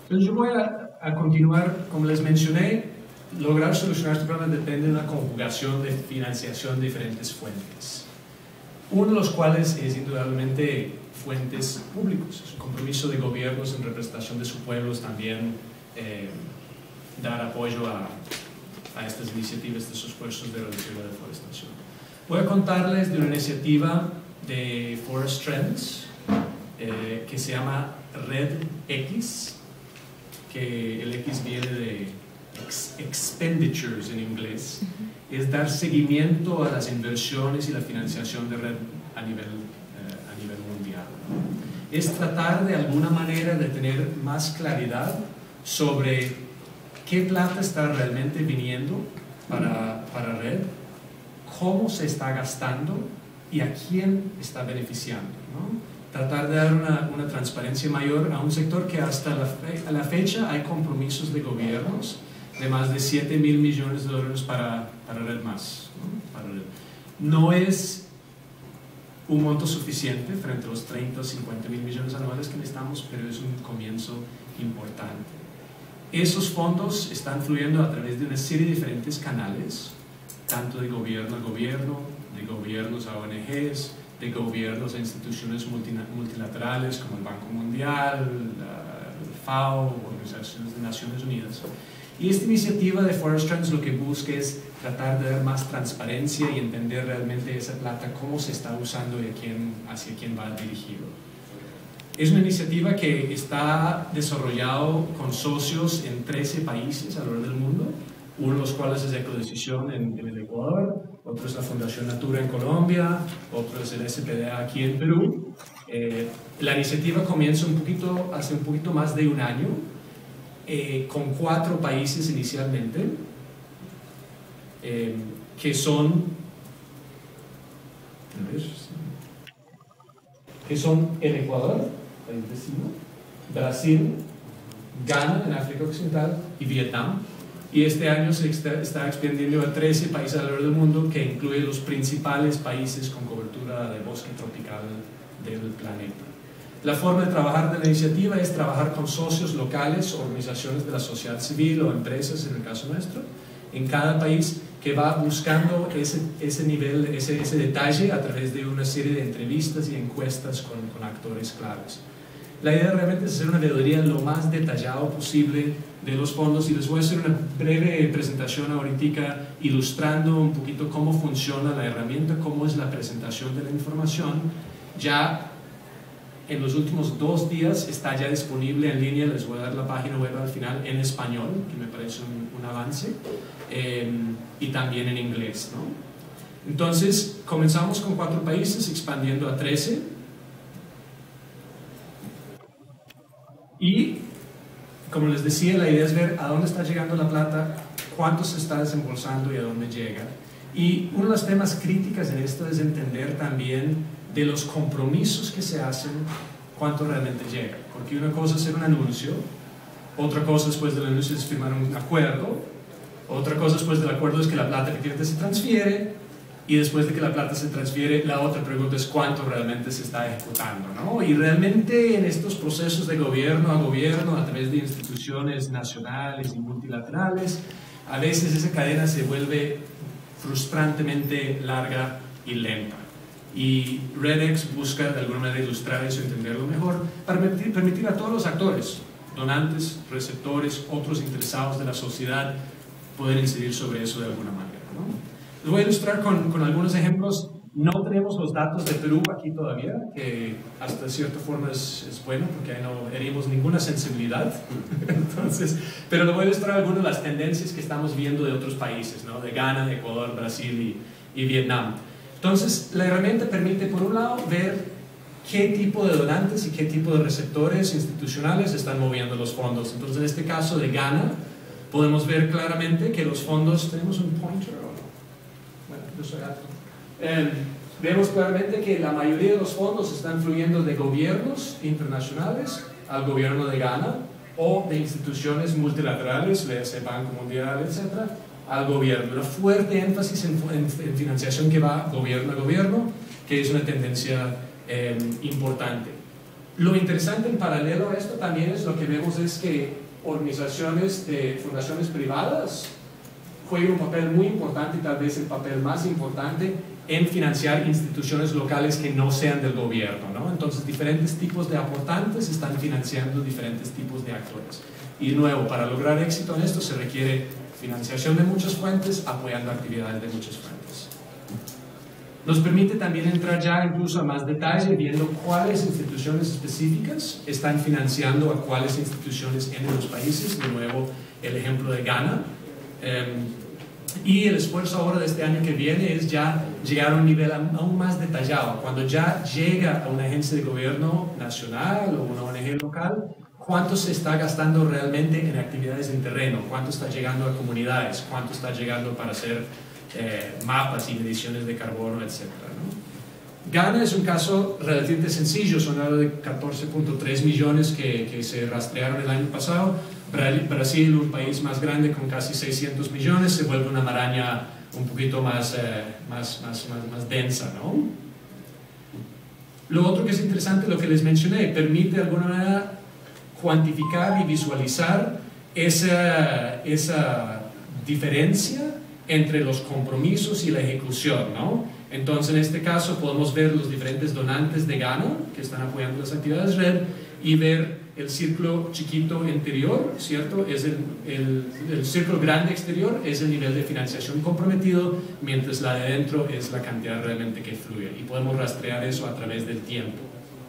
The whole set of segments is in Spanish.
Entonces yo voy a continuar, como les mencioné, lograr solucionar este problema depende de una conjugación de financiación de diferentes fuentes. Uno de los cuales es indudablemente fuentes públicos, es un compromiso de gobiernos en representación de sus pueblos también dar apoyo a estas iniciativas, estos esfuerzos de reducción de la deforestación. Voy a contarles de una iniciativa de Forest Trends que se llama Red X, que el X viene de expenditures en inglés, es dar seguimiento a las inversiones y la financiación de red a nivel mundial. Es tratar de alguna manera de tener más claridad sobre qué plata está realmente viniendo para red, cómo se está gastando y a quién está beneficiando, ¿no? Tratar de dar una transparencia mayor a un sector que hasta la fecha hay compromisos de gobiernos de más de 7.000 millones de dólares para red más, ¿no? Para red. No es un monto suficiente frente a los 30 o 50.000 millones anuales que necesitamos, pero es un comienzo importante. Esos fondos están fluyendo a través de una serie de diferentes canales, tanto de gobierno a gobierno, de gobiernos a ONGs, de gobiernos a instituciones multilaterales como el Banco Mundial, el FAO, organizaciones de Naciones Unidas. Y esta iniciativa de Forest Trends lo que busca es tratar de dar más transparencia y entender realmente esa plata, cómo se está usando y hacia quién va dirigido. Es una iniciativa que está desarrollado con socios en 13 países alrededor del mundo, uno de los cuales es Ecodecisión en el Ecuador, otro es la Fundación Natura en Colombia, otro es el SPDA aquí en Perú. La iniciativa comienza hace un poquito más de un año, con 4 países inicialmente, que son el Ecuador, país vecino, Brasil, Ghana en África Occidental y Vietnam. Y este año se está expandiendo a 13 países alrededor del mundo, que incluye los principales países con cobertura de bosque tropical del planeta. La forma de trabajar de la iniciativa es trabajar con socios locales, organizaciones de la sociedad civil o empresas, en el caso nuestro, en cada país, que va buscando ese nivel, ese detalle a través de una serie de entrevistas y encuestas con actores claves. La idea realmente es hacer una veeduría lo más detallado posible de los fondos, y les voy a hacer una breve presentación ahorita ilustrando un poquito cómo funciona la herramienta, cómo es la presentación de la información. Ya en los últimos 2 días está ya disponible en línea, les voy a dar la página web al final en español, que me parece un avance, y también en inglés, ¿no? Entonces, comenzamos con 4 países, expandiendo a 13, y como les decía, la idea es ver a dónde está llegando la plata, cuánto se está desembolsando y a dónde llega. Y uno de los temas críticos en esto es entender también de los compromisos que se hacen, cuánto realmente llega. Porque una cosa es hacer un anuncio, otra cosa después del anuncio es firmar un acuerdo, otra cosa después del acuerdo es que la plata efectivamente se transfiere, y después de que la plata se transfiere, la otra pregunta es cuánto realmente se está ejecutando, ¿no? Y realmente en estos procesos de gobierno a través de instituciones nacionales y multilaterales, a veces esa cadena se vuelve frustrantemente larga y lenta. Y RedX busca de alguna manera ilustrar eso y entenderlo mejor para permitir a todos los actores, donantes, receptores, otros interesados de la sociedad, poder incidir sobre eso de alguna manera, ¿no? Les voy a ilustrar con algunos ejemplos. No tenemos los datos de Perú aquí todavía, que hasta cierta forma es bueno, porque ahí no herimos ninguna sensibilidad. Entonces, pero les voy a ilustrar algunas de las tendencias que estamos viendo de otros países, ¿no? De Ghana, de Ecuador, Brasil y Vietnam. Entonces, la herramienta permite, por un lado, ver qué tipo de donantes y qué tipo de receptores institucionales están moviendo los fondos. Entonces, en este caso de Ghana, podemos ver claramente que los fondos, ¿tenemos un pointer? Bueno, yo soy alto. Vemos claramente que la mayoría de los fondos están fluyendo de gobiernos internacionales al gobierno de Ghana, o de instituciones multilaterales, léase Banco Mundial, etc., al gobierno. Una fuerte énfasis en financiación que va gobierno a gobierno, que es una tendencia importante. Lo interesante en paralelo a esto también es lo que vemos es que organizaciones de fundaciones privadas juegan un papel muy importante y tal vez el papel más importante en financiar instituciones locales que no sean del gobierno, ¿no? Entonces diferentes tipos de aportantes están financiando diferentes tipos de actores. Y de nuevo, para lograr éxito en esto se requiere financiación de muchas fuentes, apoyando actividades de muchas fuentes. Nos permite también entrar ya incluso a más detalle viendo cuáles instituciones específicas están financiando a cuáles instituciones en los países. De nuevo, el ejemplo de Ghana. Y el esfuerzo ahora de este año que viene es ya llegar a un nivel aún más detallado. Cuando ya llega a una agencia de gobierno nacional o una ONG local, ¿cuánto se está gastando realmente en actividades en terreno? ¿Cuánto está llegando a comunidades? ¿Cuánto está llegando para hacer mapas y mediciones de carbono, etcétera, ¿no? Ghana es un caso relativamente sencillo, son algo de 14.3 millones que se rastrearon el año pasado. Brasil, un país más grande con casi 600 millones, se vuelve una maraña un poquito más densa, ¿no? Lo otro que es interesante, lo que les mencioné, permite de alguna manera cuantificar y visualizar esa diferencia entre los compromisos y la ejecución, ¿no? Entonces, en este caso, podemos ver los diferentes donantes de Ghana que están apoyando las actividades RED y ver el círculo chiquito interior, ¿cierto? Es el círculo grande exterior es el nivel de financiación comprometido, mientras la de dentro es la cantidad realmente que fluye. Y podemos rastrear eso a través del tiempo.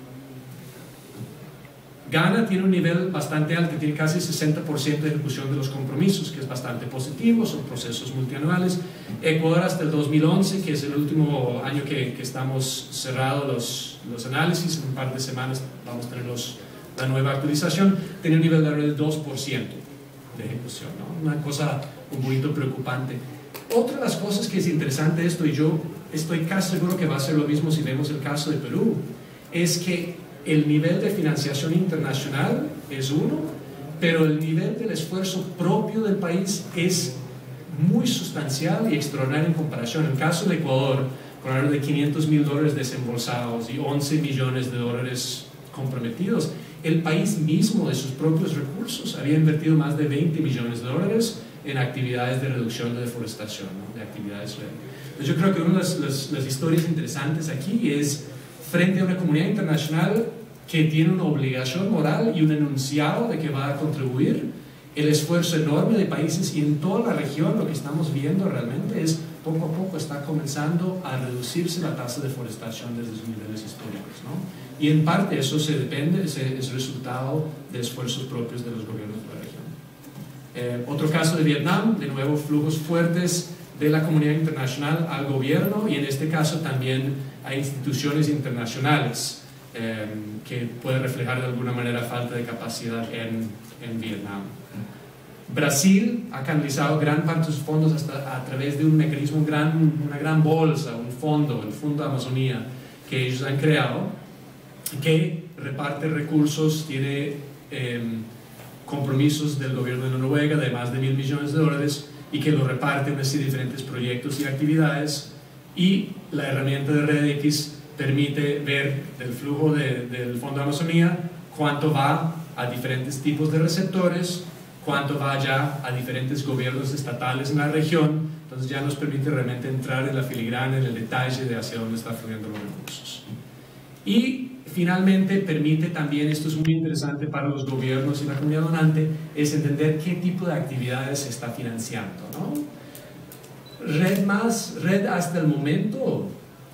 Ghana tiene un nivel bastante alto, tiene casi 60% de ejecución de los compromisos, que es bastante positivo, son procesos multianuales. Ecuador hasta el 2011, que es el último año que estamos cerrados los análisis, en un par de semanas vamos a tener la nueva actualización, tiene un nivel de alrededor del 2% de ejecución, ¿no? Una cosa un poquito preocupante. Otra de las cosas que es interesante esto, y yo estoy casi seguro que va a ser lo mismo si vemos el caso de Perú, es que el nivel de financiación internacional es uno, pero el nivel del esfuerzo propio del país es muy sustancial y extraordinario en comparación. En el caso de Ecuador, con alrededor de $500.000 desembolsados y 11 millones de dólares comprometidos, el país mismo de sus propios recursos había invertido más de 20 millones de dólares en actividades de reducción de deforestación, ¿no? De actividades RED. Entonces yo creo que una de las historias interesantes aquí es frente a una comunidad internacional que tiene una obligación moral y un enunciado de que va a contribuir, el esfuerzo enorme de países y en toda la región lo que estamos viendo realmente es poco a poco está comenzando a reducirse la tasa de deforestación desde sus niveles históricos, ¿no? Y en parte eso es resultado de esfuerzos propios de los gobiernos de la región. Otro caso de Vietnam, de nuevo flujos fuertes de la comunidad internacional al gobierno y en este caso también a instituciones internacionales que puede reflejar de alguna manera falta de capacidad en Vietnam. Brasil ha canalizado gran parte de sus fondos a través de un mecanismo, una gran bolsa, un fondo, el Fondo Amazonía, que ellos han creado, que reparte recursos, tiene compromisos del gobierno de Noruega de más de $1.000 millones y que lo reparte en así diferentes proyectos y actividades, y la herramienta de RedX permite ver del flujo del Fondo Amazonía cuánto va a diferentes tipos de receptores, cuánto va ya a diferentes gobiernos estatales en la región. Entonces ya nos permite realmente entrar en la filigrana, en el detalle de hacia dónde están fluyendo los recursos. Y finalmente permite también, esto es muy interesante para los gobiernos y la comunidad donante, es entender qué tipo de actividades se está financiando, ¿no? Red hasta el momento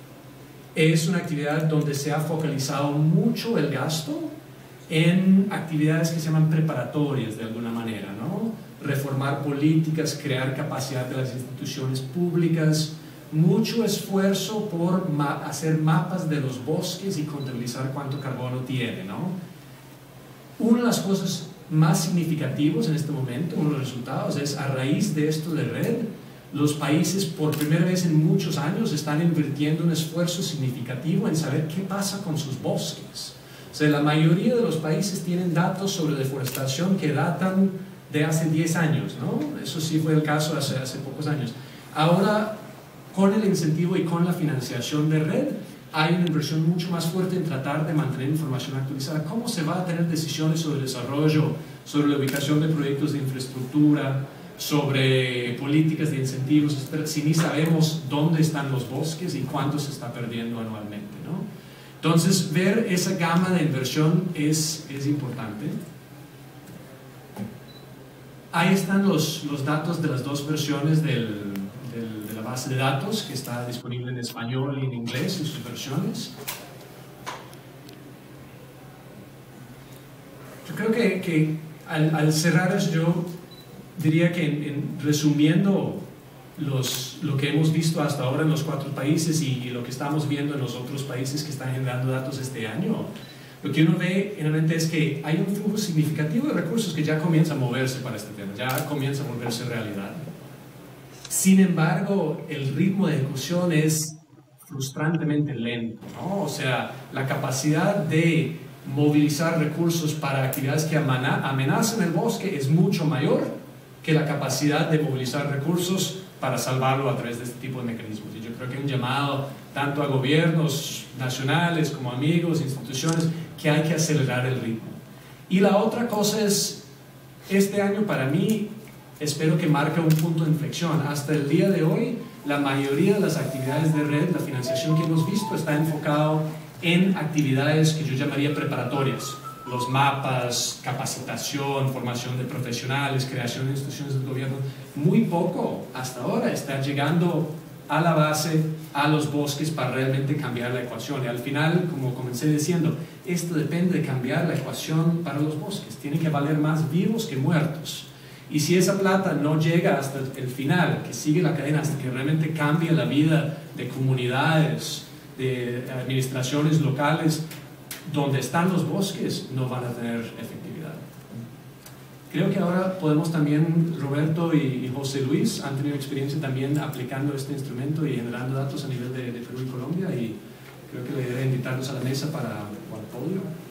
es una actividad donde se ha focalizado mucho el gasto en actividades que se llaman preparatorias de alguna manera, ¿no? Reformar políticas, crear capacidad de las instituciones públicas, mucho esfuerzo por hacer mapas de los bosques y contabilizar cuánto carbono tiene, ¿no? Una de las cosas más significativas en este momento, uno de los resultados, es a raíz de esto de RED, los países por primera vez en muchos años están invirtiendo un esfuerzo significativo en saber qué pasa con sus bosques. O sea, la mayoría de los países tienen datos sobre deforestación que datan de hace 10 años, ¿no? Eso sí fue el caso hace pocos años. Ahora, con el incentivo y con la financiación de RED, hay una inversión mucho más fuerte en tratar de mantener información actualizada. ¿Cómo se va a tener decisiones sobre el desarrollo, sobre la ubicación de proyectos de infraestructura, sobre políticas de incentivos, etcétera, si ni sabemos dónde están los bosques y cuánto se está perdiendo anualmente, ¿no? Entonces, ver esa gama de inversión es importante. Ahí están los datos de las dos versiones de la base de datos, que está disponible en español y en inglés en sus versiones. Yo creo que al cerrar eso, yo diría que resumiendo lo que hemos visto hasta ahora en los 4 países y lo que estamos viendo en los otros países que están generando datos este año, lo que uno ve realmente es que hay un flujo significativo de recursos que ya comienza a moverse para este tema, ya comienza a volverse realidad. Sin embargo, el ritmo de ejecución es frustrantemente lento, ¿no? O sea, la capacidad de movilizar recursos para actividades que amenazan el bosque es mucho mayor que la capacidad de movilizar recursos para salvarlo a través de este tipo de mecanismos. Y yo creo que hay un llamado tanto a gobiernos nacionales como amigos, instituciones, que hay que acelerar el ritmo. Y la otra cosa es, este año para mí, espero que marque un punto de inflexión. Hasta el día de hoy, la mayoría de las actividades de red, la financiación que hemos visto, está enfocado en actividades que yo llamaría preparatorias. Los mapas, capacitación, formación de profesionales, creación de instituciones del gobierno. Muy poco hasta ahora está llegando a la base, a los bosques, para realmente cambiar la ecuación. Y al final, como comencé diciendo, esto depende de cambiar la ecuación para los bosques. Tienen que valer más vivos que muertos. Y si esa plata no llega hasta el final, que sigue la cadena hasta que realmente cambie la vida de comunidades, de administraciones locales, donde están los bosques, no van a tener efectividad. Creo que ahora podemos también, Roberto y José Luis han tenido experiencia también aplicando este instrumento y generando datos a nivel de Perú y Colombia, y creo que le debería invitarlos a la mesa para el podio.